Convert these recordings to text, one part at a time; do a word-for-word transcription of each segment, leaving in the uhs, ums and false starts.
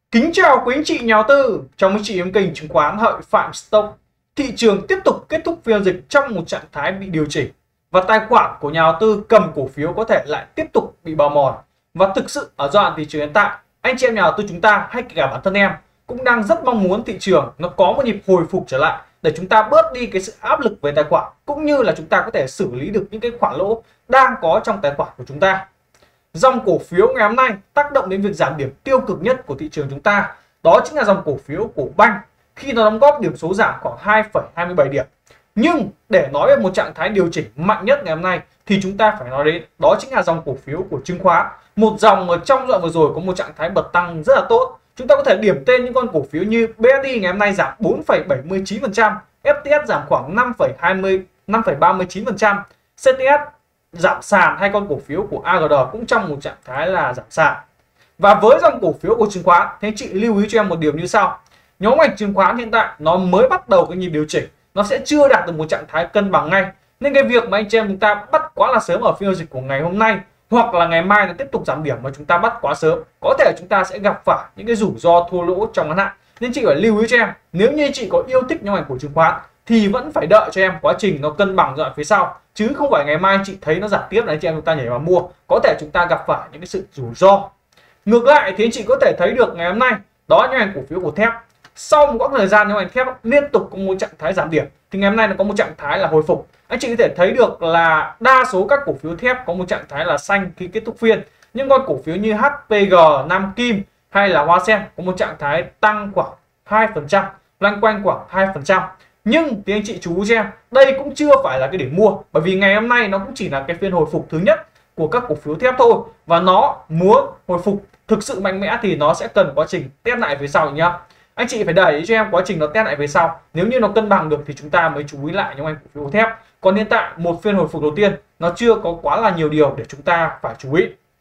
Kính chào quý anh chị nhà đầu tư, chào mừng chị đến kênh chứng khoán Hợi Phạm Stock. Thị trường tiếp tục kết thúc phiên giao dịch trong một trạng thái bị điều chỉnh và tài khoản của nhà đầu tư cầm cổ phiếu có thể lại tiếp tục bị bào mòn. Và thực sự ở giai đoạn thị trường hiện tại, anh chị em nhà đầu tư chúng ta hay kể cả bản thân em cũng đang rất mong muốn thị trường nó có một nhịp hồi phục trở lại để chúng ta bớt đi cái sự áp lực về tài khoản, cũng như là chúng ta có thể xử lý được những cái khoản lỗ đang có trong tài khoản của chúng ta. Dòng cổ phiếu ngày hôm nay tác động đến việc giảm điểm tiêu cực nhất của thị trường chúng ta, đó chính là dòng cổ phiếu của Banh, khi nó đóng góp điểm số giảm khoảng hai phẩy hai mươi bảy điểm. Nhưng để nói về một trạng thái điều chỉnh mạnh nhất ngày hôm nay thì chúng ta phải nói đến đó chính là dòng cổ phiếu của chứng khoán, một dòng ở trong đoạn vừa rồi có một trạng thái bật tăng rất là tốt. Chúng ta có thể điểm tên những con cổ phiếu như bê ét i ngày hôm nay giảm bốn phẩy bảy mươi chín phần trăm, ép tê ét giảm khoảng năm phẩy hai mươi năm phẩy ba mươi chín phần trăm, xê tê ét giảm sàn, hay con cổ phiếu của a giê đê cũng trong một trạng thái là giảm sàn. Và với dòng cổ phiếu của chứng khoán thì anh chị lưu ý cho em một điều như sau: nhóm ngành chứng khoán hiện tại nó mới bắt đầu cái nhịp điều chỉnh, nó sẽ chưa đạt được một trạng thái cân bằng ngay, nên cái việc mà anh chị em chúng ta bắt quá là sớm ở phiên giao dịch của ngày hôm nay hoặc là ngày mai nó tiếp tục giảm điểm mà chúng ta bắt quá sớm, có thể chúng ta sẽ gặp phải những cái rủi ro thua lỗ trong ngắn hạn. Nên chị phải lưu ý cho em, nếu như chị có yêu thích nhóm ngành của chứng khoán thì vẫn phải đợi cho em quá trình nó cân bằng đoạn phía sau, chứ không phải ngày mai chị thấy nó giảm tiếp là anh chị em chúng ta nhảy vào mua, có thể chúng ta gặp phải những cái sự rủi ro. Ngược lại thì anh chị có thể thấy được ngày hôm nay đó là ngành cổ phiếu của thép, sau một quãng thời gian nhóm ngành thép liên tục có một trạng thái giảm điểm thì ngày hôm nay nó có một trạng thái là hồi phục. Anh chị có thể thấy được là đa số các cổ phiếu thép có một trạng thái là xanh khi kết thúc phiên, những con cổ phiếu như hát pê giê, Nam Kim hay là Hoa Sen có một trạng thái tăng khoảng hai phần trăm, loanh quanh khoảng hai phần trăm. Nhưng thì anh chị chú ý cho em, đây cũng chưa phải là cái điểm mua, bởi vì ngày hôm nay nó cũng chỉ là cái phiên hồi phục thứ nhất của các cổ phiếu thép thôi, và nó muốn hồi phục thực sự mạnh mẽ thì nó sẽ cần quá trình test lại về sau nhá. Anh chị phải để ý cho em quá trình nó test lại về sau, nếu như nó cân bằng được thì chúng ta mới chú ý lại những ngành cổ phiếu thép. Còn hiện tại một phiên hồi phục đầu tiên nó chưa có quá là nhiều điều để chúng ta phải chú ý.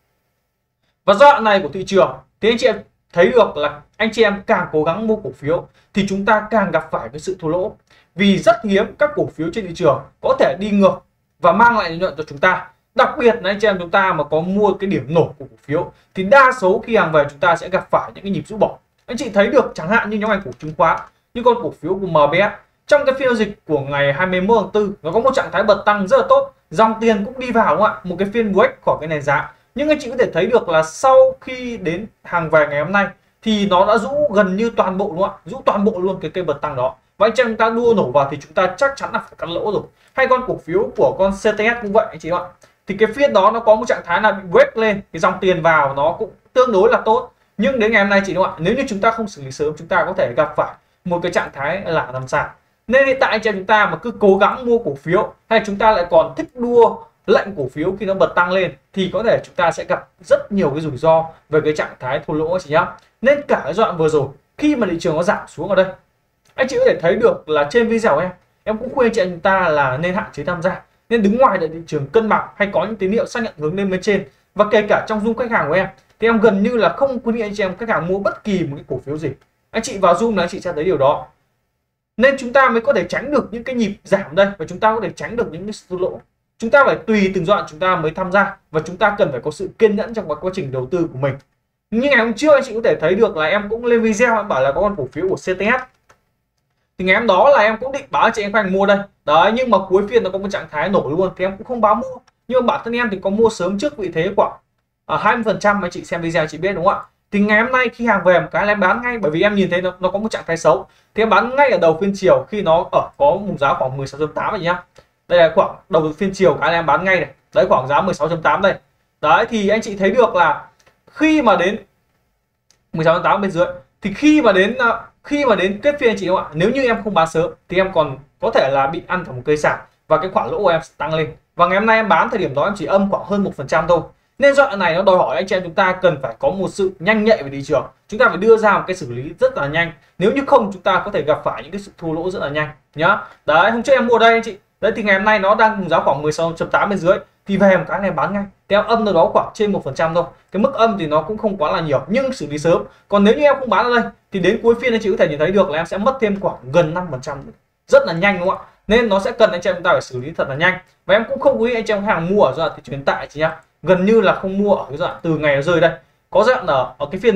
Và giai đoạn này của thị trường thì anh chị em thấy được là anh chị em càng cố gắng mua cổ phiếu thì chúng ta càng gặp phải cái sự thua lỗ, vì rất hiếm các cổ phiếu trên thị trường có thể đi ngược và mang lại lợi nhuận cho chúng ta. Đặc biệt là anh chị em chúng ta mà có mua cái điểm nổ của cổ phiếu thì đa số khi hàng về chúng ta sẽ gặp phải những cái nhịp rũ bỏ. Anh chị thấy được chẳng hạn như nhóm ngành của chứng khoán, như con cổ phiếu của em bê ét trong cái phiên giao dịch của ngày hai mươi mốt tháng tư nó có một trạng thái bật tăng rất là tốt, dòng tiền cũng đi vào, đúng không ạ, một cái phiên break khỏi cái nền giá. Nhưng anh chị có thể thấy được là sau khi đến hàng về ngày hôm nay thì nó đã rũ gần như toàn bộ, đúng không ạ, rũ toàn bộ luôn cái cây bật tăng đó, và anh chị chúng ta đua nổ vào thì chúng ta chắc chắn là phải cắt lỗ rồi. Hay con cổ phiếu của con xê tê ét cũng vậy anh chị ạ, thì cái phiên đó nó có một trạng thái là bị break lên, cái dòng tiền vào nó cũng tương đối là tốt, nhưng đến ngày hôm nay chị, đúng không ạ, nếu như chúng ta không xử lý sớm chúng ta có thể gặp phải một cái trạng thái là nằm sàn. Nên hiện tại anh chị chúng ta mà cứ cố gắng mua cổ phiếu hay chúng ta lại còn thích đua lệnh cổ phiếu khi nó bật tăng lên thì có thể chúng ta sẽ gặp rất nhiều cái rủi ro về cái trạng thái thua lỗ chị nhá. Nên cả cái đoạn vừa rồi khi mà thị trường nó giảm xuống ở đây, anh chị có thể thấy được là trên video em em cũng khuyên chị chúng ta là nên hạn chế tham gia, nên đứng ngoài để thị trường cân bằng hay có những tín hiệu xác nhận hướng lên bên trên. Và kể cả trong Zoom khách hàng của em thì em gần như là không khuyên nghị anh chị em khách hàng mua bất kỳ một cái cổ phiếu gì. Anh chị vào Zoom là anh chị sẽ thấy điều đó, nên chúng ta mới có thể tránh được những cái nhịp giảm đây, và chúng ta có thể tránh được những cái thua lỗ. Chúng ta phải tùy từng đoạn chúng ta mới tham gia, và chúng ta cần phải có sự kiên nhẫn trong quá trình đầu tư của mình. Như ngày hôm trước anh chị có thể thấy được là em cũng lên video em bảo là có con cổ phiếu của xê tê ét, thì ngày hôm đó là em cũng định báo chị em khách hàng mua đây đấy, nhưng mà cuối phiên nó có một trạng thái nổ luôn thì em cũng không báo mua. Nhưng mà bản thân em thì có mua sớm trước vị thế khoảng à, hai mươi phần trăm, anh chị xem video chị biết, đúng không ạ. Thì ngày hôm nay khi hàng về một cái là em bán ngay, bởi vì em nhìn thấy nó, nó có một trạng thái xấu thì em bán ngay ở đầu phiên chiều khi nó ở có một giá khoảng mười sáu chấm tám này nhá. Đây là khoảng đầu phiên chiều cái là em bán ngay này, đấy khoảng giá mười sáu chấm tám đây. Đấy thì anh chị thấy được là khi mà đến mười sáu chấm tám bên dưới thì khi mà đến khi mà đến kết phiên anh chị, không ạ, nếu như em không bán sớm thì em còn có thể là bị ăn cả một cây sàn và cái khoản lỗ của em tăng lên. Và ngày hôm nay em bán thời điểm đó em chỉ âm khoảng hơn một phần trăm thôi. Nên giai đoạn này nó đòi hỏi anh chị em chúng ta cần phải có một sự nhanh nhạy về thị trường, chúng ta phải đưa ra một cái xử lý rất là nhanh, nếu như không chúng ta có thể gặp phải những cái sự thua lỗ rất là nhanh nhá. Đấy, hôm trước em mua đây anh chị, đấy thì ngày hôm nay nó đang cùng giá khoảng mười sáu chấm tám bên dưới thì về một cái này bán ngay, theo âm đâu đó khoảng trên một phần trăm thôi. Cái mức âm thì nó cũng không quá là nhiều nhưng xử lý sớm. Còn nếu như em không bán ở đây thì đến cuối phiên anh chị có thể nhìn thấy được là em sẽ mất thêm khoảng gần năm phần trăm, rất là nhanh, đúng không ạ. Nên nó sẽ cần anh chị em chúng ta phải xử lý thật là nhanh, và em cũng không quý anh chị em hàng mua ở giai đoạn thị trường hiện tại chị nhá, gần như là không mua ở cái giai đoạn từ ngày nó rơi đây, có giai đoạn ở, ở cái phiên đây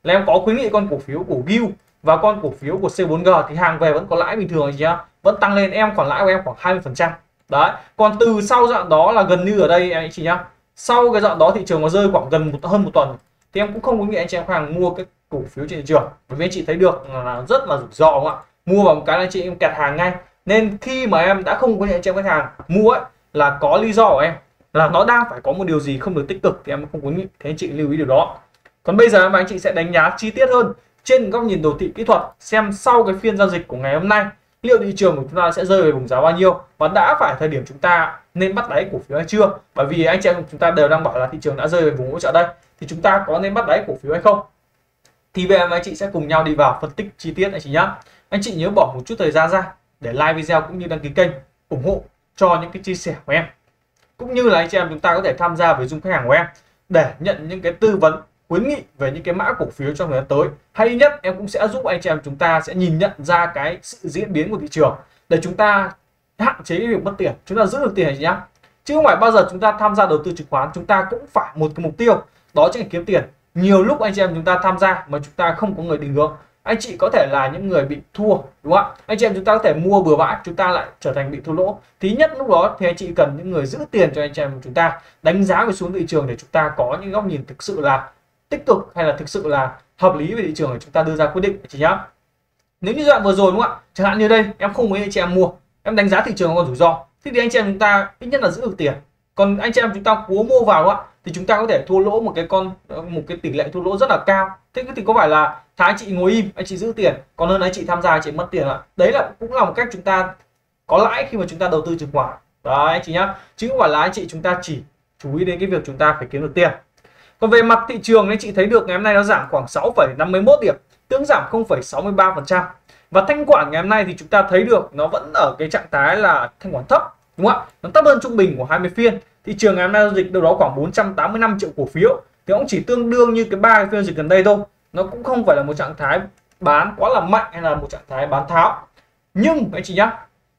là em có khuyến nghị con cổ phiếu của giê u và con cổ phiếu của xê bốn giê thì hàng về vẫn có lãi bình thường anh chị nhá, vẫn tăng lên, em khoản lãi của em khoảng hai mươi phần trăm. Đấy, còn từ sau đoạn đó là gần như ở đây anh chị nhá, sau cái đoạn đó thị trường nó rơi khoảng gần một hơn một tuần thì em cũng không khuyến nghị anh chị em khách hàng mua cái cổ phiếu trên thị trường, bởi vì anh chị thấy được là rất là rủi ro đúng không ạ? Mua vào một cái anh chị em kẹt hàng ngay. Nên khi mà em đã không khuyến nghị anh chị em khách hàng mua ấy, là có lý do của em, là nó đang phải có một điều gì không được tích cực thì em không khuyến nghị, thế anh chị lưu ý điều đó. Còn bây giờ mà anh chị sẽ đánh giá chi tiết hơn trên góc nhìn đồ thị kỹ thuật, xem sau cái phiên giao dịch của ngày hôm nay liệu thị trường của chúng ta sẽ rơi về vùng giá bao nhiêu và đã phải thời điểm chúng ta nên bắt đáy cổ phiếu hay chưa. Bởi vì anh chị em chúng ta đều đang bảo là thị trường đã rơi về vùng hỗ trợ đây, thì chúng ta có nên bắt đáy cổ phiếu hay không. Thì bây giờ anh chị sẽ cùng nhau đi vào phân tích chi tiết anh chị nhé. Anh chị nhớ bỏ một chút thời gian ra để like video cũng như đăng ký kênh ủng hộ cho những cái chia sẻ của em, cũng như là anh chị em chúng ta có thể tham gia với Dung khách hàng của em để nhận những cái tư vấn khuyến nghị về những cái mã cổ phiếu trong thời gian tới. Hay nhất em cũng sẽ giúp anh chị em chúng ta sẽ nhìn nhận ra cái sự diễn biến của thị trường để chúng ta hạn chế cái việc mất tiền, chúng ta giữ được tiền nhá. Chứ không phải bao giờ chúng ta tham gia đầu tư chứng khoán chúng ta cũng phải một cái mục tiêu đó chính là kiếm tiền. Nhiều lúc anh chị em chúng ta tham gia mà chúng ta không có người định hướng, anh chị có thể là những người bị thua đúng không ạ? Anh chị em chúng ta có thể mua bừa bãi, chúng ta lại trở thành bị thua lỗ. Thì nhất lúc đó thì anh chị cần những người giữ tiền cho anh chị em chúng ta, đánh giá về xuống thị trường để chúng ta có những góc nhìn thực sự là tích cực hay là thực sự là hợp lý về thị trường để chúng ta đưa ra quyết định chị nhá. Nếu như đoạn vừa rồi đúng không ạ, chẳng hạn như đây em không muốn anh chị em mua, em đánh giá thị trường còn rủi ro, thì anh chị em chúng ta ít nhất là giữ được tiền. Còn anh chị em chúng ta cố mua vào đúng không ạ, thì chúng ta có thể thua lỗ một cái con một cái tỷ lệ thua lỗ rất là cao. Thế thì có phải là thái anh chị ngồi im anh chị giữ tiền còn hơn anh chị tham gia anh chị mất tiền ạ? Đấy là cũng là một cách chúng ta có lãi khi mà chúng ta đầu tư chứng khoán đấy anh chị nhá, chứ không phải là anh chị chúng ta chỉ chú ý đến cái việc chúng ta phải kiếm được tiền. Còn về mặt thị trường anh chị thấy được ngày hôm nay nó giảm khoảng sáu phẩy năm mươi mốt điểm, tương giảm không phẩy sáu mươi ba phần trăm. Và thanh khoản ngày hôm nay thì chúng ta thấy được nó vẫn ở cái trạng thái là thanh khoản thấp đúng không ạ? Nó thấp hơn trung bình của hai mươi phiên. Thị trường ngày hôm nay giao dịch đâu đó khoảng bốn trăm tám mươi lăm triệu cổ phiếu, thì cũng chỉ tương đương như cái ba phiên giao dịch gần đây thôi. Nó cũng không phải là một trạng thái bán quá là mạnh hay là một trạng thái bán tháo. Nhưng anh chị nhá,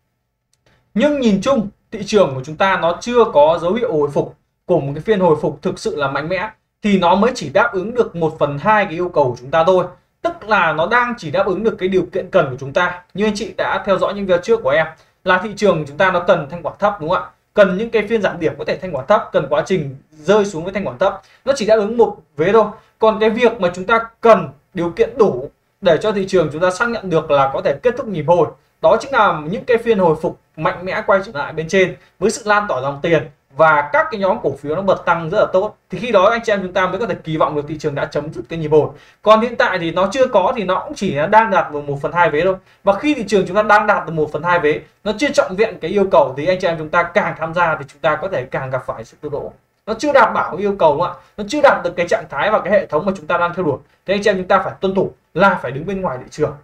nhưng nhìn chung thị trường của chúng ta nó chưa có dấu hiệu hồi phục của một cái phiên hồi phục thực sự là mạnh mẽ, thì nó mới chỉ đáp ứng được một phần hai cái yêu cầu của chúng ta thôi. Tức là nó đang chỉ đáp ứng được cái điều kiện cần của chúng ta. Như anh chị đã theo dõi những video trước của em là thị trường của chúng ta nó cần thanh khoản thấp đúng không ạ? Cần những cái phiên giảm điểm có thể thanh khoản thấp, cần quá trình rơi xuống với thanh khoản thấp. Nó chỉ đáp ứng một vế thôi. Còn cái việc mà chúng ta cần điều kiện đủ để cho thị trường chúng ta xác nhận được là có thể kết thúc nhịp hồi, đó chính là những cái phiên hồi phục mạnh mẽ quay trở lại bên trên với sự lan tỏa dòng tiền và các cái nhóm cổ phiếu nó bật tăng rất là tốt, thì khi đó anh chị em chúng ta mới có thể kỳ vọng được thị trường đã chấm dứt cái nhịp hồi. Còn hiện tại thì nó chưa có, thì nó cũng chỉ đang đạt được một phần hai vế thôi. Và khi thị trường chúng ta đang đạt được một phần hai vế, nó chưa trọn vẹn cái yêu cầu, thì anh chị em chúng ta càng tham gia thì chúng ta có thể càng gặp phải sự thua lỗ. Nó chưa đảm bảo yêu cầu đúng không ạ? Nó chưa đạt được cái trạng thái và cái hệ thống mà chúng ta đang theo đuổi, thì anh chị em chúng ta phải tuân thủ là phải đứng bên ngoài thị trường.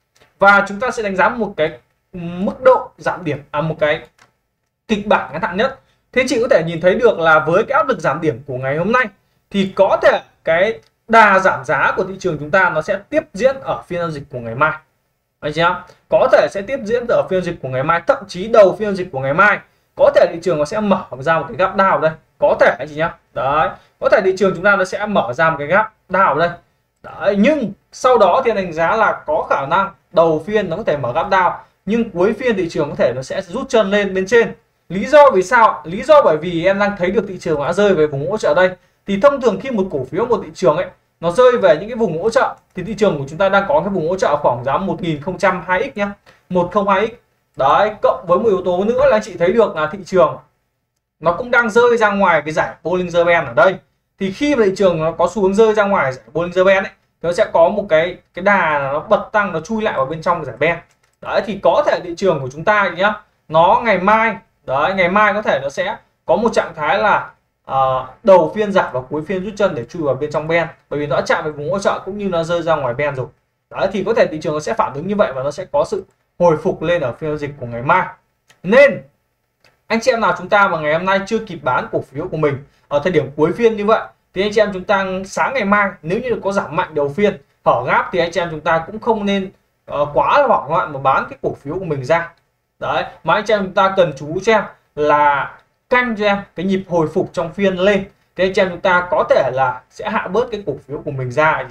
Và chúng ta sẽ đánh giá một cái mức độ giảm điểm, à một cái kịch bản ngắn hạn nhất. Thế chị có thể nhìn thấy được là với cái áp lực giảm điểm của ngày hôm nay thì có thể cái đà giảm giá của thị trường chúng ta nó sẽ tiếp diễn ở phiên giao dịch của ngày mai. Anh chị em, có thể sẽ tiếp diễn ở phiên giao dịch của ngày mai, thậm chí đầu phiên giao dịch của ngày mai có thể thị trường nó sẽ mở ra một cái gap down ở đây, có thể anh chị nhá. Đấy, có thể thị trường chúng ta nó sẽ mở ra một cái gap down ở đây. Đấy, nhưng sau đó thì đánh giá là có khả năng đầu phiên nó có thể mở gap down, nhưng cuối phiên thị trường có thể nó sẽ rút chân lên bên trên. Lý do vì sao? Lý do bởi vì em đang thấy được thị trường đã rơi về vùng hỗ trợ đây. Thì thông thường khi một cổ phiếu, một thị trường ấy nó rơi về những cái vùng hỗ trợ thì thị trường của chúng ta đang có cái vùng hỗ trợ khoảng giá một nghìn không trăm hai x nhá, một không hai x. Đấy, cộng với một yếu tố nữa là anh chị thấy được là thị trường nó cũng đang rơi ra ngoài cái giải Bollinger Band ở đây. Thì khi mà thị trường nó có xu hướng rơi ra ngoài giải Bollinger Band ấy, nó sẽ có một cái cái đà nó bật tăng, nó chui lại vào bên trong giải band. Đấy, thì có thể thị trường của chúng ta nhá, nó ngày mai đấy ngày mai có thể nó sẽ có một trạng thái là uh, đầu phiên giảm và cuối phiên rút chân để chui vào bên trong band, bởi vì nó đã chạm vào vùng hỗ trợ cũng như nó rơi ra ngoài band rồi. Đấy, thì có thể thị trường nó sẽ phản ứng như vậy và nó sẽ có sự hồi phục lên ở phiên giao dịch của ngày mai. Nên anh chị em nào chúng ta mà ngày hôm nay chưa kịp bán cổ phiếu của mình ở thời điểm cuối phiên như vậy, thì anh chị em chúng ta sáng ngày mai nếu như có giảm mạnh đầu phiên hở gáp thì anh chị em chúng ta cũng không nên uh, quá là hoảng loạn mà bán cái cổ phiếu của mình ra. Đấy, mà anh chị em chúng ta cần chú cho em là canh cho em cái nhịp hồi phục trong phiên lên, thì anh chị em chúng ta có thể là sẽ hạ bớt cái cổ phiếu của mình ra nhá.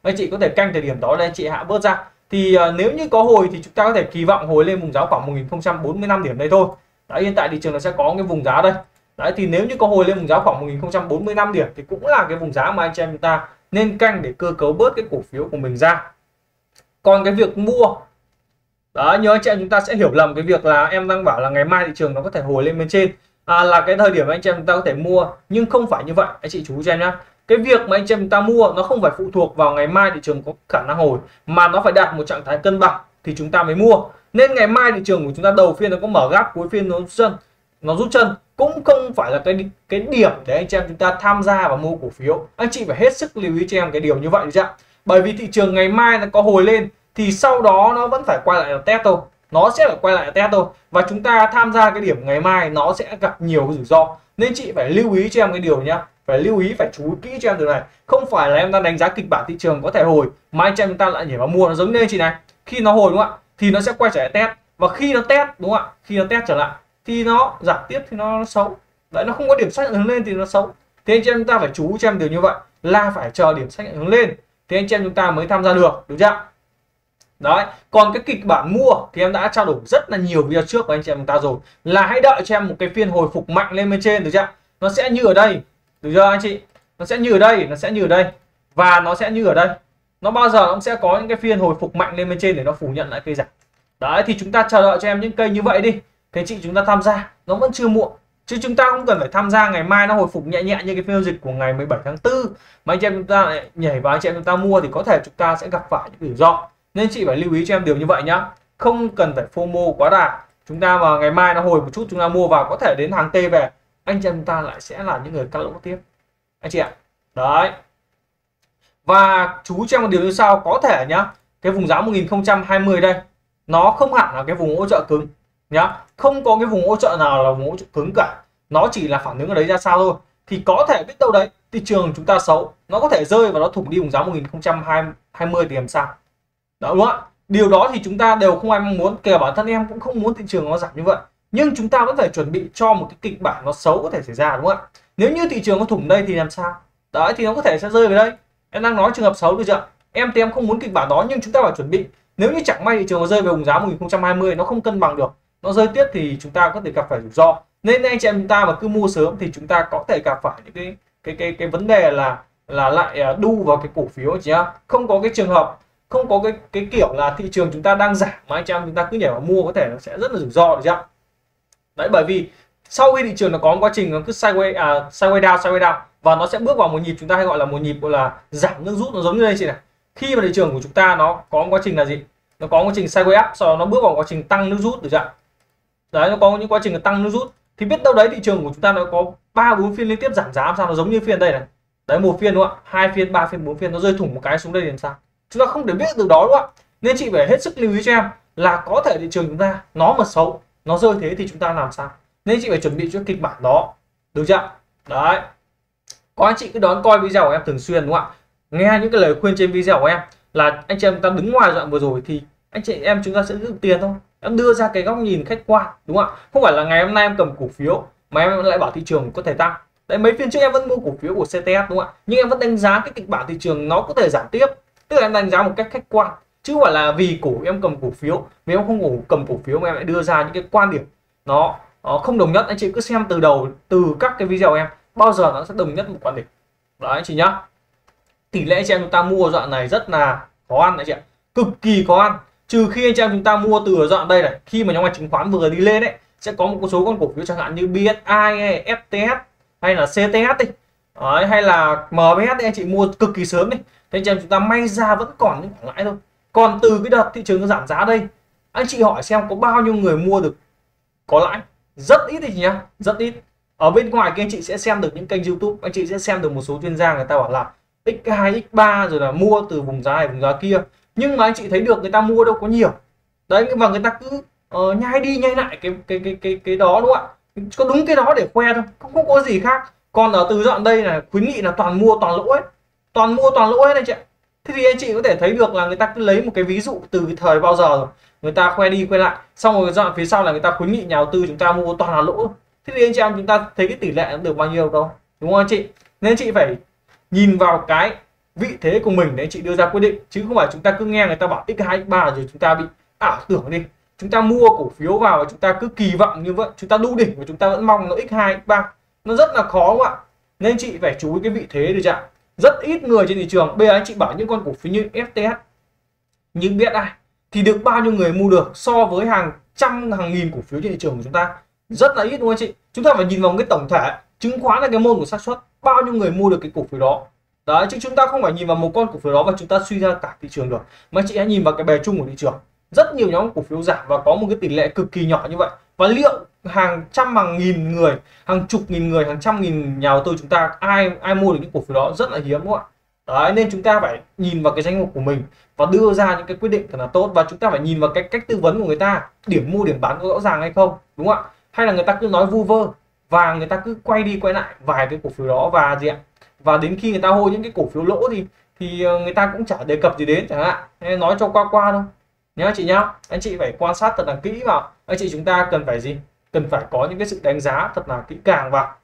anh chị có thể canh thời điểm đó để anh chị hạ bớt ra. Thì uh, nếu như có hồi thì chúng ta có thể kỳ vọng hồi lên vùng giá khoảng một nghìn không trăm bốn mươi lăm điểm đây thôi. Đấy, hiện tại thị trường nó sẽ có cái vùng giá đây. Đấy, thì nếu như có hồi lên vùng giá khoảng một nghìn không trăm bốn mươi lăm điểm thì cũng là cái vùng giá mà anh chị em chúng ta nên canh để cơ cấu bớt cái cổ phiếu của mình ra. Còn cái việc mua đó, nhớ anh chị em chúng ta sẽ hiểu lầm cái việc là em đang bảo là ngày mai thị trường nó có thể hồi lên bên trên à, là cái thời điểm anh chị em chúng ta có thể mua, nhưng không phải như vậy anh chị chú cho em nhá. Cái việc mà anh chị em chúng ta mua nó không phải phụ thuộc vào ngày mai thị trường có khả năng hồi, mà nó phải đạt một trạng thái cân bằng thì chúng ta mới mua. Nên ngày mai thị trường của chúng ta đầu phiên nó có mở gap, cuối phiên nó rút chân, nó rút chân cũng không phải là cái cái điểm để anh chị em chúng ta tham gia và mua cổ phiếu. Anh chị phải hết sức lưu ý cho em cái điều như vậy chứ ạ. Bởi vì thị trường ngày mai nó có hồi lên thì sau đó nó vẫn phải quay lại là test thôi, nó sẽ phải quay lại là test thôi, và chúng ta tham gia cái điểm ngày mai nó sẽ gặp nhiều cái rủi ro. Nên chị phải lưu ý cho em cái điều nhá, phải lưu ý, phải chú ý kỹ cho em từ này. Không phải là em đang đánh giá kịch bản thị trường có thể hồi mà anh chị em chúng ta lại nhảy vào mua. Nó giống như chị này, khi nó hồi đúng không ạ thì nó sẽ quay trở lại test, và khi nó test đúng không ạ, khi nó test trở lại thì nó giảm tiếp thì nó, nó xấu đấy, nó không có điểm xác nhận hướng lên thì nó xấu. Thì anh chị em chúng ta phải chú ý cho em điều như vậy, là phải chờ điểm xác nhận hướng lên thì anh chị em chúng ta mới tham gia được, đúng chưa? Đấy, còn cái kịch bản mua thì em đã trao đổi rất là nhiều video trước của anh chị em chúng ta rồi, là hãy đợi cho em một cái phiên hồi phục mạnh lên bên trên, được chưa? Nó sẽ như ở đây, được chưa anh chị? Nó sẽ như ở đây, nó sẽ như ở đây, và nó sẽ như ở đây. Nó bao giờ nó cũng sẽ có những cái phiên hồi phục mạnh lên bên trên để nó phủ nhận lại cây giảm. Đấy, thì chúng ta chờ đợi cho em những cây như vậy đi. Thế chị chúng ta tham gia, nó vẫn chưa muộn. Chứ chúng ta không cần phải tham gia ngày mai nó hồi phục nhẹ nhẹ như cái phiên giao dịch của ngày mười bảy tháng tư mà anh chị em chúng ta lại nhảy vào, anh chị em chúng ta mua thì có thể chúng ta sẽ gặp phải những rủi ro. Nên chị phải lưu ý cho em điều như vậy nhá. Không cần phải FOMO quá đà. Chúng ta mà ngày mai nó hồi một chút chúng ta mua vào, có thể đến hàng T về anh chị em chúng ta lại sẽ là những người cắt lỗ tiếp anh chị ạ. Đấy. Và chú cho em một điều như sau, có thể nhá, cái vùng giá một nghìn không trăm hai mươi đây nó không hẳn là cái vùng hỗ trợ cứng nhá, không có cái vùng hỗ trợ nào là vùng hỗ trợ cứng cả, nó chỉ là phản ứng ở đấy ra sao thôi. Thì có thể biết đâu đấy thị trường chúng ta xấu, nó có thể rơi và nó thủng đi vùng giá một nghìn không trăm hai mươi thì làm sao đó, đúng không ạ? Điều đó thì chúng ta đều không ai mong muốn, kể bản thân em cũng không muốn thị trường nó giảm như vậy, nhưng chúng ta vẫn phải chuẩn bị cho một cái kịch bản nó xấu có thể xảy ra, đúng không ạ? Nếu như thị trường có thủng đây thì làm sao đấy, thì nó có thể sẽ rơi về đây. Em đang nói trường hợp xấu, được chưa? Em thì em không muốn kịch bản đó, nhưng chúng ta phải chuẩn bị. Nếu như chẳng may thị trường nó rơi về vùng giá một nghìn không trăm hai mươi, nó không cân bằng được, nó rơi tiếp thì chúng ta có thể gặp phải rủi ro. Nên anh chị em chúng ta mà cứ mua sớm thì chúng ta có thể gặp phải những cái cái cái cái vấn đề là là lại đu vào cái cổ phiếu chị ạ. Không có cái trường hợp, không có cái cái kiểu là thị trường chúng ta đang giảm mà anh chị em chúng ta cứ nhảy vào mua, có thể nó sẽ rất là rủi ro, được chưa? Đấy, bởi vì sau khi thị trường nó có một quá trình nó cứ sideways à, sideways down sideways down và nó sẽ bước vào một nhịp chúng ta hay gọi là một nhịp gọi là giảm nước rút. Nó giống như đây chị này, khi mà thị trường của chúng ta nó có một quá trình là gì, nó có một quá trình sideways up, sau đó nó bước vào quá trình tăng nước rút, được chưa? Đấy, nó có những quá trình tăng nước rút thì biết đâu đấy thị trường của chúng ta nó có ba bốn phiên liên tiếp giảm giá, làm sao nó giống như phiên đây này. Đấy, một phiên đúng không ạ, hai phiên, ba phiên, bốn phiên nó rơi thủng một cái xuống đây thì làm sao? Chúng ta không thể biết từ đó, đúng không ạ? Nên chị phải hết sức lưu ý cho em là có thể thị trường chúng ta nó mà xấu, nó rơi thế thì chúng ta làm sao? Nên chị phải chuẩn bị cho kịch bản đó, được chưa? Đấy. Có anh chị cứ đón coi video của em thường xuyên, đúng không ạ? Nghe những cái lời khuyên trên video của em là anh chị em ta đứng ngoài đoạn vừa rồi thì anh chị em chúng ta sẽ giữ tiền thôi. Em đưa ra cái góc nhìn khách quan, đúng không ạ? Không phải là ngày hôm nay em cầm cổ phiếu mà em lại bảo thị trường có thể tăng. Đấy, mấy phiên trước em vẫn mua cổ phiếu của xê tê ét, đúng không ạ? Nhưng em vẫn đánh giá cái kịch bản thị trường nó có thể giảm tiếp. Tức là em đánh giá một cách khách quan, chứ không phải là vì cổ em cầm cổ phiếu, vì em không cầm cổ phiếu mà em lại đưa ra những cái quan điểm nó không đồng nhất. Anh chị cứ xem từ đầu, từ các cái video của em bao giờ nó sẽ đồng nhất một quan điểm. Đấy anh chị nhá. Tỷ lệ anh chị em chúng ta mua đoạn này rất là khó ăn anh chị ạ, cực kỳ khó ăn. Trừ khi anh chị em chúng ta mua từ ở đoạn đây này, khi mà nhóm ngành chứng khoán vừa đi lên đấy, sẽ có một số con cổ phiếu chẳng hạn như bê ét i hay ép tê ét hay là xê tê ét đi. Đấy, hay là em bê ét thì anh chị mua cực kỳ sớm đi, thế anh chị em chúng ta may ra vẫn còn những khoản lãi thôi. Còn từ cái đợt thị trường nó giảm giá đây, anh chị hỏi xem có bao nhiêu người mua được có lãi? Rất ít thì nhá, rất ít. Ở bên ngoài kia anh chị sẽ xem được những kênh YouTube, anh chị sẽ xem được một số chuyên gia người ta bảo là x hai x ba rồi là mua từ vùng giá này vùng giá kia, nhưng mà anh chị thấy được người ta mua đâu có nhiều. Đấy, và người ta cứ uh, nhai đi nhai lại cái cái cái cái cái đó, đúng không ạ? Có đúng cái đó để khoe thôi, không, không có gì khác. Còn ở từ đoạn đây là khuyến nghị là toàn mua toàn lỗ ấy, toàn mua toàn lỗ hết anh chị ạ. Thế thì anh chị có thể thấy được là người ta cứ lấy một cái ví dụ từ cái thời bao giờ rồi, người ta khoe đi khoe lại, xong rồi đoạn phía sau là người ta khuyến nghị nhà đầu tư chúng ta mua toàn là lỗ. Thế thì anh chị em chúng ta thấy cái tỷ lệ nó được bao nhiêu đâu, đúng không anh chị? Nên chị phải nhìn vào cái vị thế của mình để anh chị đưa ra quyết định, chứ không phải chúng ta cứ nghe người ta bảo x hai x ba rồi chúng ta bị ảo tưởng đi. Chúng ta mua cổ phiếu vào và chúng ta cứ kỳ vọng như vậy, chúng ta đu đỉnh và chúng ta vẫn mong nó x hai x ba, nó rất là khó các bạn. Nên anh chị phải chú ý cái vị thế được chưa? Rất ít người trên thị trường. Bây giờ anh chị bảo những con cổ phiếu như ép tê ét, như bê ét i thì được bao nhiêu người mua được so với hàng trăm hàng nghìn cổ phiếu trên thị trường của chúng ta? Rất là ít đúng không anh chị? Chúng ta phải nhìn vào cái tổng thể. Chứng khoán là cái môn của xác suất, bao nhiêu người mua được cái cổ phiếu đó. Đấy, chứ chúng ta không phải nhìn vào một con cổ phiếu đó và chúng ta suy ra cả thị trường được, mà chị hãy nhìn vào cái bề chung của thị trường. Rất nhiều nhóm cổ phiếu giảm và có một cái tỷ lệ cực kỳ nhỏ như vậy, và liệu hàng trăm hàng nghìn người, hàng chục nghìn người, hàng trăm nghìn nhà đầu tư chúng ta ai ai mua được những cổ phiếu đó? Rất là hiếm đúng không ạ? Đấy, nên chúng ta phải nhìn vào cái danh mục của mình và đưa ra những cái quyết định thật là tốt, và chúng ta phải nhìn vào cái cách tư vấn của người ta, điểm mua điểm bán có rõ ràng hay không, đúng không ạ? Hay là người ta cứ nói vu vơ và người ta cứ quay đi quay lại vài cái cổ phiếu đó, và gì ạ, và đến khi người ta hô những cái cổ phiếu lỗ thì thì người ta cũng chả đề cập gì đến chẳng hạn, hay nói cho qua qua thôi nhá chị nhá. Anh chị phải quan sát thật là kỹ vào. Anh chị chúng ta cần phải gì, cần phải có những cái sự đánh giá thật là kỹ càng vào.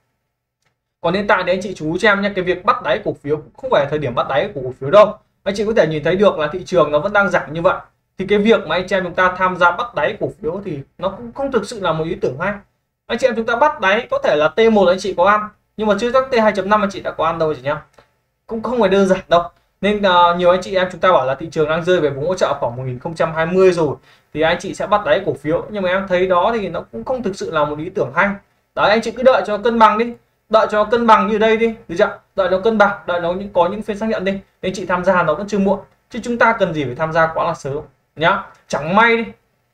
Còn hiện tại thì anh chị chú cho em nhé, cái việc bắt đáy cổ phiếu cũng không phải là thời điểm bắt đáy của cổ phiếu đâu. Anh chị có thể nhìn thấy được là thị trường nó vẫn đang giảm như vậy, thì cái việc mà anh chị em chúng ta tham gia bắt đáy cổ phiếu thì nó cũng không thực sự là một ý tưởng hay. Anh chị em chúng ta bắt đáy có thể là T một anh chị có ăn, nhưng mà chưa chắc T hai chấm năm anh chị đã có ăn đâu chị nhá, cũng không phải đơn giản đâu. Nên uh, nhiều anh chị em chúng ta bảo là thị trường đang rơi về vùng hỗ trợ khoảng một nghìn không trăm hai mươi rồi thì anh chị sẽ bắt đáy cổ phiếu, nhưng mà em thấy đó thì nó cũng không thực sự là một ý tưởng hay. Đấy, anh chị cứ đợi cho cân bằng đi, đợi cho cân bằng như đây đi, được chưa? Đợi nó cân bằng, đợi nó những có những phiên xác nhận đi, anh chị tham gia nó vẫn chưa muộn, chứ chúng ta cần gì phải tham gia quá là sớm nhá. Chẳng may đi,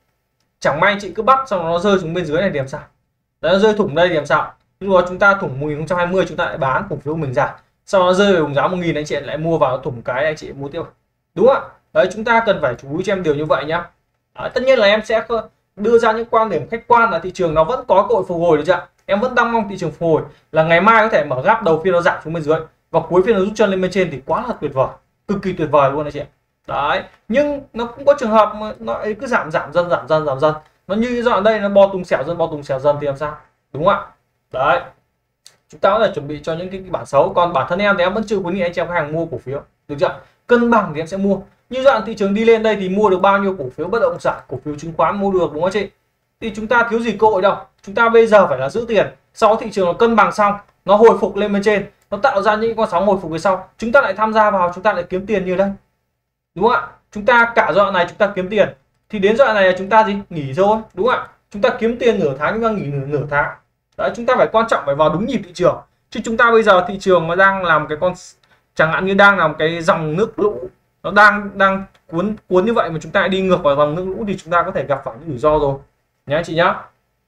chẳng may anh chị cứ bắt xong nó rơi xuống bên dưới này thì làm sao? Đấy, nó rơi thủng đây thì làm sao? Lúc đó chúng ta thủng một nghìn không trăm hai mươi chúng ta lại bán cổ phiếu mình ra, sau đó rơi về vùng giá một nghìn anh chị lại mua vào thủng cái anh chị mua tiếp, đúng không ạ? Đấy, chúng ta cần phải chú ý cho em điều như vậy nhá. Đấy, tất nhiên là em sẽ đưa ra những quan điểm khách quan là thị trường nó vẫn có cơ hội phục hồi, được chưa? Em vẫn đang mong thị trường phục hồi là ngày mai có thể mở gap đầu phiên nó giảm xuống bên dưới và cuối phiên nó rút chân lên bên trên thì quá là tuyệt vời, cực kỳ tuyệt vời luôn anh chị. Đấy, nhưng nó cũng có trường hợp mà nó cứ giảm giảm dần giảm dần giảm dần, nó như dọn đây nó bo tung xẻo dần bo tung xẻo dần thì làm sao, đúng không ạ? Đấy, chúng ta có thể chuẩn bị cho những cái bản xấu. Còn bản thân em thì em vẫn chưa khuyến nghị anh chị em khách hàng mua cổ phiếu, được chưa? Cân bằng thì em sẽ mua. Như đoạn thị trường đi lên đây thì mua được bao nhiêu cổ phiếu bất động sản, cổ phiếu chứng khoán mua được, đúng không chị? Thì chúng ta thiếu gì cơ hội đâu. Chúng ta bây giờ phải là giữ tiền, sau thị trường nó cân bằng xong, nó hồi phục lên bên trên, nó tạo ra những con sóng hồi phục về sau, chúng ta lại tham gia vào, chúng ta lại kiếm tiền như đây, đúng không ạ? Chúng ta cả giai đoạn này chúng ta kiếm tiền thì đến giai đoạn này là chúng ta gì, nghỉ thôi, đúng không ạ? Chúng ta kiếm tiền nửa tháng, chúng ta nghỉ nửa, nửa tháng. Đấy, chúng ta phải quan trọng phải vào đúng nhịp thị trường, chứ chúng ta bây giờ thị trường nó đang làm cái con, chẳng hạn như đang làm cái dòng nước lũ, nó đang đang cuốn cuốn như vậy mà chúng ta lại đi ngược vào dòng nước lũ thì chúng ta có thể gặp phải những rủi ro rồi nhé chị nhá.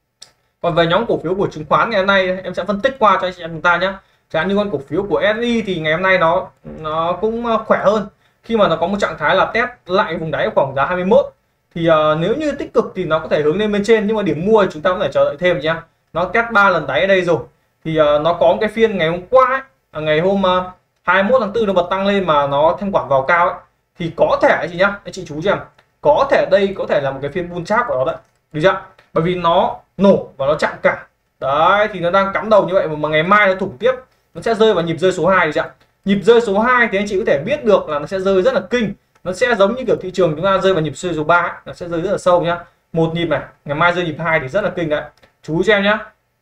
Còn về nhóm cổ phiếu của chứng khoán ngày hôm nay em sẽ phân tích qua cho anh chị em chúng ta nhé. Chẳng hạn như con cổ phiếu của ét i thì ngày hôm nay nó nó cũng khỏe hơn khi mà nó có một trạng thái là test lại vùng đáy khoảng giá hai mươi mốt, thì uh, nếu như tích cực thì nó có thể hướng lên bên trên, nhưng mà điểm mua thì chúng ta cũng phải chờ đợi thêm nhé. Nó test ba lần đáy ở đây rồi thì uh, nó có cái phiên ngày hôm qua ấy, à, ngày hôm uh, hai mươi mốt tháng tư nó bật tăng lên mà nó thanh khoản vào cao ấy, thì có thể anh chị nhá, anh chị chú cho em, có thể đây có thể là một cái phiên bull trap của nó đấy, được chưa? Bởi vì nó nổ và nó chạm cả đấy, thì nó đang cắm đầu như vậy mà ngày mai nó thủng tiếp, nó sẽ rơi vào nhịp rơi số hai, được chưa? Nhịp rơi số hai thì anh chị có thể biết được là nó sẽ rơi rất là kinh, nó sẽ giống như kiểu thị trường chúng ta rơi vào nhịp rơi số ba ấy, nó sẽ rơi rất là sâu nhá. Một nhịp này, ngày mai rơi nhịp hai thì rất là kinh đấy, chú cho em nhá.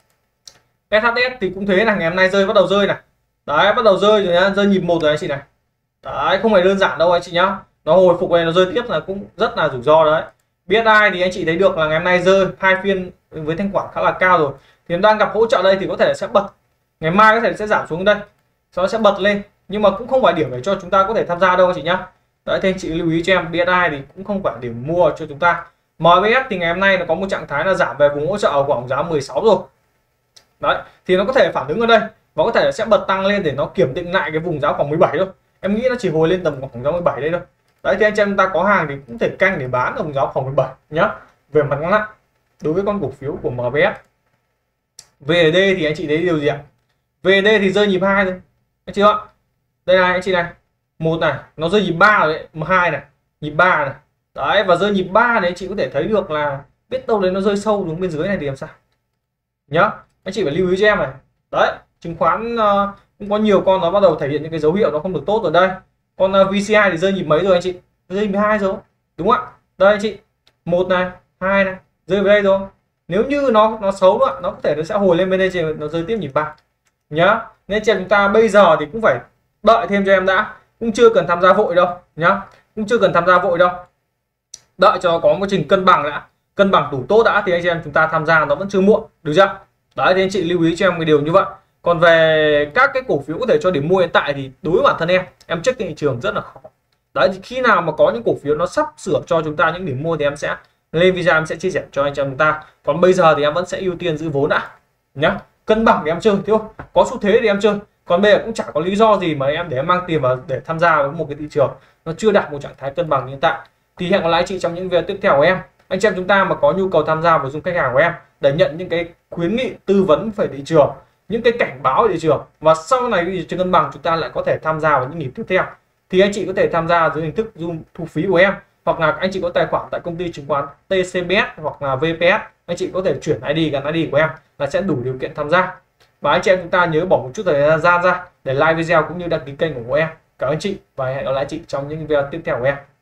ét hát ét thì cũng thế này, ngày hôm nay rơi bắt đầu rơi này, đấy bắt đầu rơi rồi nhá, rơi nhịp một rồi anh chị này, đấy không phải đơn giản đâu anh chị nhá, nó hồi phục này nó rơi tiếp là cũng rất là rủi ro đấy. bê ét i thì anh chị thấy được là ngày hôm nay rơi hai phiên với thanh khoản khá là cao rồi, thì nó đang gặp hỗ trợ đây thì có thể sẽ bật, ngày mai có thể sẽ giảm xuống đây, sau đó sẽ bật lên, nhưng mà cũng không phải điểm để cho chúng ta có thể tham gia đâu anh chị nhá. Đấy, thì anh chị lưu ý cho em, bê ét i thì cũng không phải điểm mua cho chúng ta. em bê ét thì ngày hôm nay nó có một trạng thái là giảm về vùng hỗ trợ ở khoảng giá mười sáu rồi. Đấy, thì nó có thể phản ứng ở đây và có thể sẽ bật tăng lên để nó kiểm định lại cái vùng giá khoảng mười bảy thôi. Em nghĩ nó chỉ hồi lên tầm khoảng giá mười bảy đây thôi. Đấy, thì anh chị em ta có hàng thì cũng thể canh để bán ở vùng giá khoảng mười bảy nhá. Về mặt ngắn hạn, đối với con cổ phiếu của em bê ét. vê en đê thì anh chị thấy điều gì ạ? vê en đê thì rơi nhịp hai thôi. Anh chị ạ. Đây này anh chị này. Một này, nó rơi nhịp ba rồi đấy, hai này, nhịp ba này. Đấy, và rơi nhịp ba này anh chị có thể thấy được là biết đâu đấy nó rơi sâu xuống bên dưới này thì làm sao? Nhá, anh chị phải lưu ý cho em này. Đấy, chứng khoán uh, cũng có nhiều con nó bắt đầu thể hiện những cái dấu hiệu nó không được tốt ở đây. Còn uh, vê xê hai thì rơi nhịp mấy rồi anh chị? Rơi nhịp hai rồi, đúng không ạ? Đây anh chị, một này, hai này, rơi về đây rồi. Nếu như nó nó xấu nữa, nó có thể nó sẽ hồi lên bên đây, nó rơi tiếp nhịp ba nhá. Nên chị em chúng ta bây giờ thì cũng phải đợi thêm cho em đã, cũng chưa cần tham gia vội đâu nhá, cũng chưa cần tham gia vội đâu, đợi cho có một trình cân bằng đã, cân bằng đủ tốt đã thì anh chị em chúng ta tham gia nó vẫn chưa muộn, được chưa? Đấy thì anh chị lưu ý cho em cái điều như vậy. Còn về các cái cổ phiếu có thể cho điểm mua hiện tại thì đối với bản thân em em check thị trường rất là khó. Đấy thì khi nào mà có những cổ phiếu nó sắp sửa cho chúng ta những điểm mua thì em sẽ lên video, em sẽ chia sẻ cho anh chị em chúng ta. Còn bây giờ thì em vẫn sẽ ưu tiên giữ vốn đã nhá, cân bằng thì em chơi thôi, có xu thế thì em chơi. Còn bây giờ cũng chẳng có lý do gì mà em để em mang tiền vào để tham gia với một cái thị trường nó chưa đạt một trạng thái cân bằng như hiện tại. Thì hẹn gặp lại chị trong những video tiếp theo của em. Anh chị em chúng ta mà có nhu cầu tham gia vào dung khách hàng của em để nhận những cái khuyến nghị tư vấn về thị trường, những cái cảnh báo về thị trường, và sau này thị trường cân bằng chúng ta lại có thể tham gia vào những nhịp tiếp theo, thì anh chị có thể tham gia dưới hình thức Zoom thu phí của em, hoặc là anh chị có tài khoản tại công ty chứng khoán tê xê bê ét hoặc là vê pê ét, anh chị có thể chuyển i đê gắn i đê của em là sẽ đủ điều kiện tham gia. Và anh chị em chúng ta nhớ bỏ một chút thời gian ra để like video cũng như đăng ký kênh của em. Cảm ơn chị và hẹn gặp lại chị trong những video tiếp theo của em.